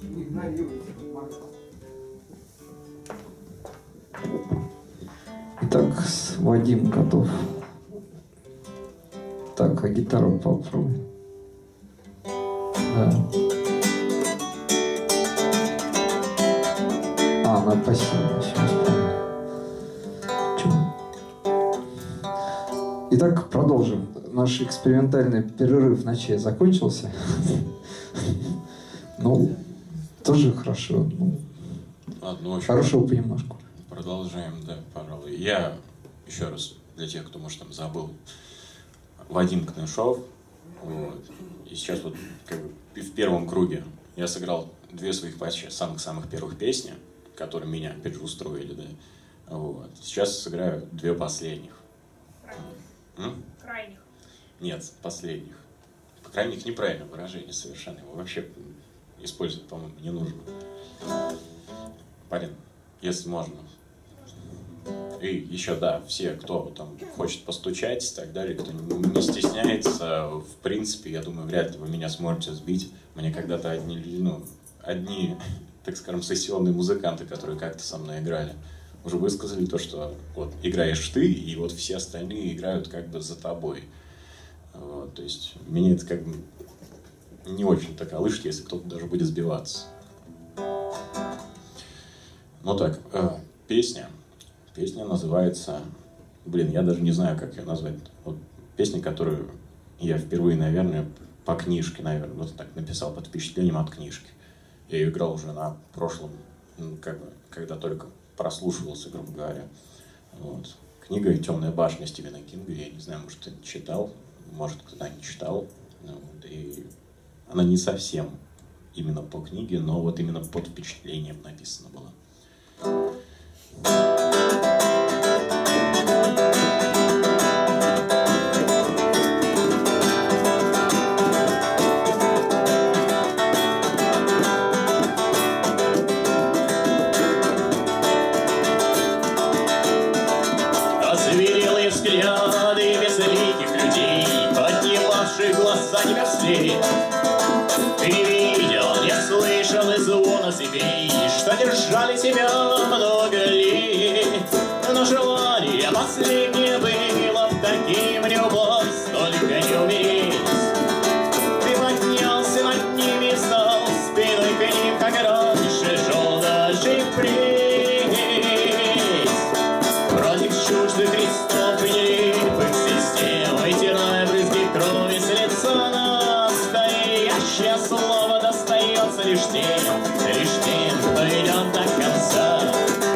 Итак, Вадим готов. Так, а гитару попробуй. Да. Спасибо. Итак, продолжим. Наш экспериментальный перерыв в ночи закончился. Ну, тоже хорошо. Хорошего понемножку. Продолжаем, да, пожалуй. Я, еще раз, для тех, кто, может, там забыл, Вадим Кнышов. Вот. И сейчас вот как бы в первом круге я сыграл две своих почти самых первых песни, которые меня, опять же, устроили, да. Вот. Сейчас сыграю две последних. Крайних. Нет, последних. Крайних неправильное выражение совершенно. Его вообще использовать, по-моему, не нужно. Парень, если можно. И еще, да, все, кто там хочет постучать и так далее, кто не стесняется, в принципе, я думаю, вряд ли вы меня сможете сбить. Мне когда-то одни, так скажем, сессионные музыканты, которые как-то со мной играли, уже высказали то, что вот играешь ты, и вот все остальные играют как бы за тобой. Вот, то есть меня это как бы не очень-то колышет, если кто-то даже будет сбиваться. Ну так, песня называется... Блин, я даже не знаю, как ее назвать. Вот песня, которую я впервые, наверное, по книжке, наверное, вот так написал под впечатлением от книжки. Я ее играл уже на прошлом, как бы, когда только прослушивался, грубо говоря. Вот. Книга «Темная башня» Стивена Кинга, я не знаю, может, ты читал, может, кто-то не читал. Вот. И она не совсем именно по книге, но вот именно под впечатлением написана была. Озверелые взгляды безликих людей, поднимавших глаза тебя вслед. Ты не видел, не слышал и звона цепей, что держали тебя много лет. Но желание последнее было таким, любовь, столько не умереть. Ты поднялся над ними, стал спиной к ним, как раньше, шел даже впредь. Против чуждых крестов и нелепых систем, вытирая брызги крови с лица, настоящее слово достается лишь тем, кто идет до конца.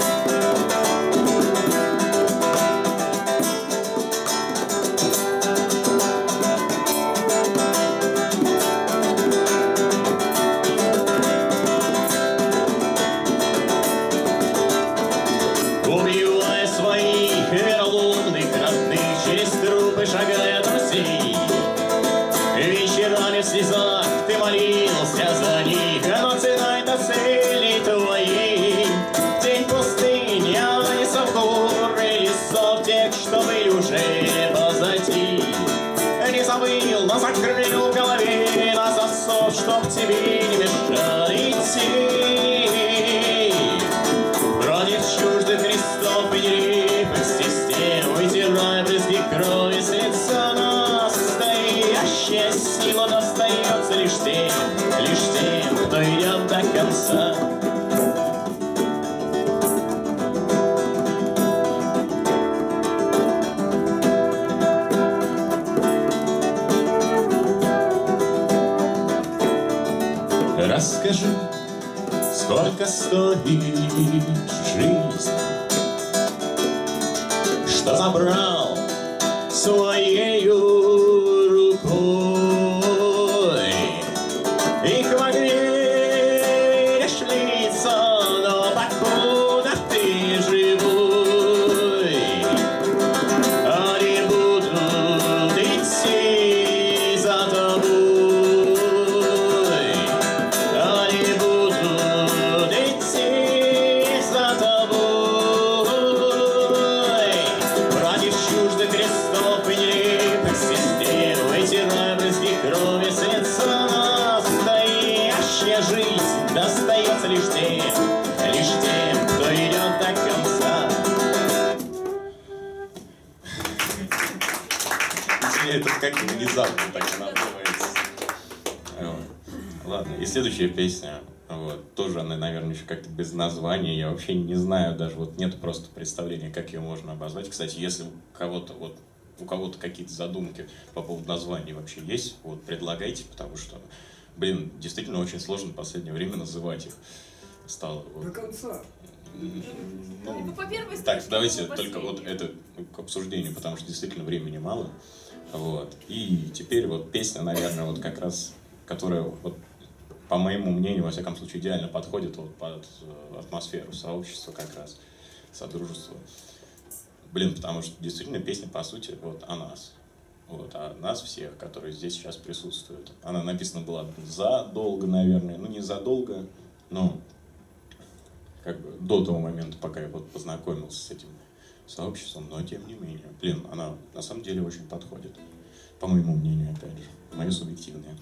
Убивая своих вероломных родных, через трупы шагая друзей. Вечерами в слезах ты молился за них, но цена это цели твоей. День пустыни, а не горы лесов, тех, что были уже позади. Не забыл, но закрыл в голове на засов, чтоб тебе не мешало идти. Против чуждых крестов и нелепых систем, вытирая брызги крови с лица, настоящая сила достается лишь тем, кто идет до конца. Расскажи, сколько стоит жизнь, что забрал своею рукой. Их могешь лица, но покуда ты живой, они будут идти за тобой. Они будут идти за тобой. Против чуждых крестов и достается лишь тем, кто идет до конца. Это как-то внезапно так надумается. Ладно, и следующая песня, вот, тоже она, наверное, еще как-то без названия, я вообще не знаю, даже вот нет просто представления, как ее можно обозвать. Кстати, если у кого-то какие-то задумки по поводу названия вообще есть, вот, предлагайте, потому что, блин, действительно очень сложно в последнее время называть их стало. Вот. До конца. Ну, по первой так, строчке, давайте по только вот последней. это к обсуждению, потому что действительно времени мало. Вот. И теперь вот песня, наверное, вот как раз, которая, вот, по моему мнению, во всяком случае, идеально подходит вот под атмосферу сообщества как раз, содружества. Блин, потому что действительно песня, по сути, вот о нас. Вот, о нас всех, которые здесь сейчас присутствуют. Она написана была задолго, наверное, ну не задолго, но как бы до того момента, пока я вот познакомился с этим сообществом, но тем не менее, блин, она на самом деле очень подходит. По моему мнению, опять же, мое субъективное.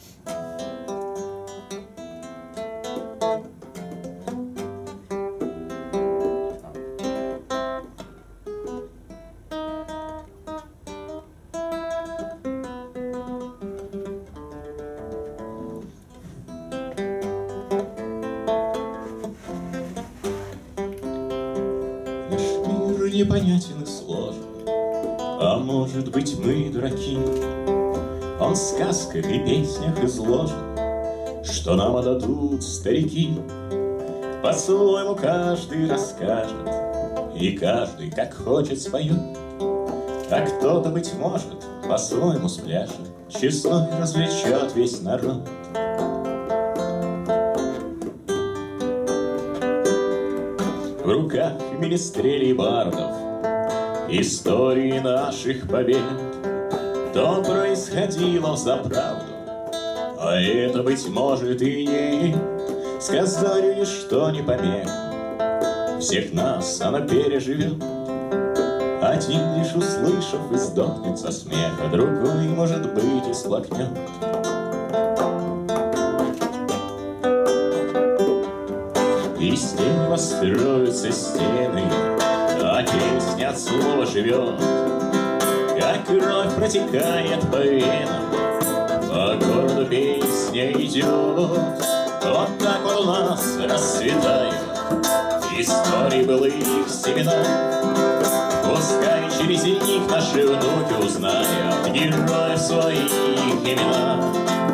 Непонятен и сложен, а может быть мы дураки. Он в сказках и песнях изложен, что нам отдадут старики. По-своему каждый расскажет, и каждый как хочет споет. А кто-то, быть может, по-своему спляшет, честной развлечет весь народ. В руках министрелей и бардов истории наших побед. То происходило взаправду, а это, быть может, и не сказанию ничто не помех. Всех нас она переживет, один лишь услышав и сдохнет со смеха, другой, может быть, и сплакнет. И стены построятся стены, а песня от слова живет, как кровь протекает по венам, по городу песня идет. Вот так вот у нас расцветают истории былых семена. Пускай через них наши внуки узнают героев своих имена.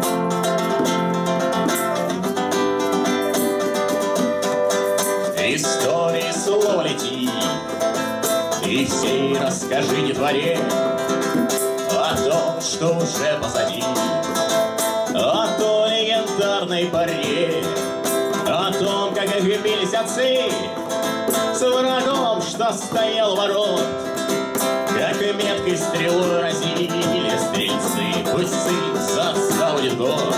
Истории слова лети, и всей расскажи детворе о том, что уже позади, о той легендарной поре, о том, как охвебились отцы с врагом, что стоял у ворот, как меткой стрелой разили стрельцы, пусть сын за отца будет год.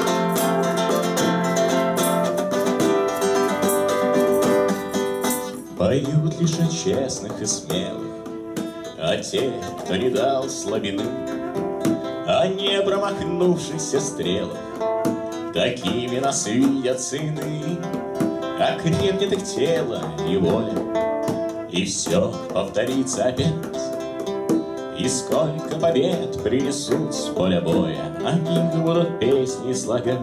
Поют лишь о честных и смелых, о тех, кто не дал слабины, о не промахнувшихся стрелах. Такими нас видят сыны, окрепнет их тело и воля, и все повторится опять. И сколько побед принесут с поля боя, о них будут песни слагать.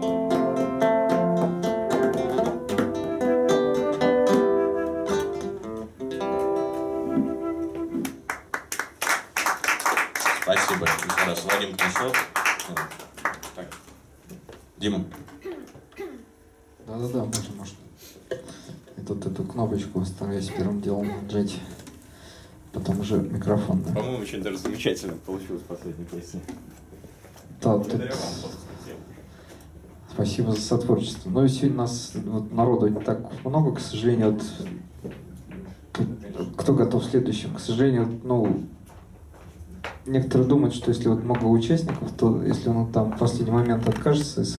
Спасибо. Еще раз, Вадим Книшов. Так. Дима. Да-да-да, можно. И тут эту кнопочку стараюсь первым делом нажать. Потом уже микрофон. Да. По-моему, очень даже замечательно получилось в последней песне. Да, тут... Спасибо за сотворчество. Но сегодня нас вот, народу не так много, к сожалению. Вот, кто готов следующим? К сожалению, ну, некоторые думают, что если вот много участников, то если он там в последний момент откажется